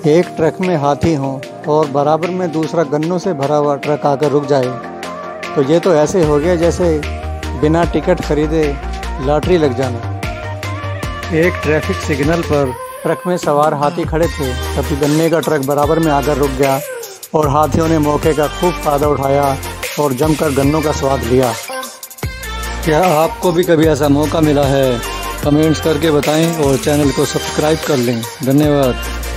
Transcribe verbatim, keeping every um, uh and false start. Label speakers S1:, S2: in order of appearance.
S1: एक ट्रक में हाथी हो और बराबर में दूसरा गन्नों से भरा हुआ ट्रक आकर रुक जाए तो ये तो ऐसे हो गया जैसे बिना टिकट खरीदे लॉटरी लग जाना। एक ट्रैफिक सिग्नल पर ट्रक में सवार हाथी खड़े थे, तभी गन्ने का ट्रक बराबर में आकर रुक गया और हाथियों ने मौके का खूब फ़ायदा उठाया और जमकर गन्नों का स्वाद लिया। क्या आपको भी कभी ऐसा मौका मिला है? कमेंट्स करके बताएं और चैनल को सब्सक्राइब कर लें। धन्यवाद।